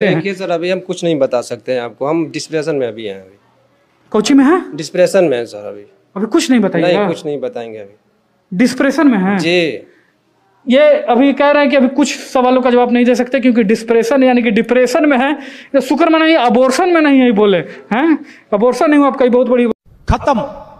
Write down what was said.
देखिए सर, अभी हम कुछ नहीं बता सकते हैं आपको, हम डिस्प्रेशन में अभी हैं। अभी कोची में है? डिस्प्रेशन में है सर। अभी कुछ नहीं बताइएगा? नहीं, कुछ नहीं बताएंगे अभी। डिस्प्रेशन में है जी। ये अभी कह रहे हैं कि अभी कुछ सवालों का जवाब नहीं दे सकते क्योंकि डिस्प्रेशन यानी कि डिप्रेशन में है। तो शुक्र मनाइए अबॉर्शन में नहीं है बोले हैं। अबॉर्शन नहीं हुआ आपका, बहुत बड़ी खत्म।